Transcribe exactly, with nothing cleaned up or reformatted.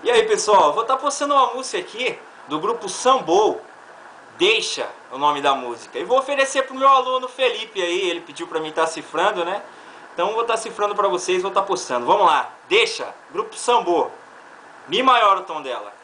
E aí, pessoal, vou estar postando uma música aqui do grupo Sambou, Deixa, o nome da música. E vou oferecer pro meu aluno Felipe aí, ele pediu pra mim estar cifrando, né? Então vou estar cifrando pra vocês, vou estar postando. Vamos lá, Deixa, grupo Sambou, Mi maior o tom dela.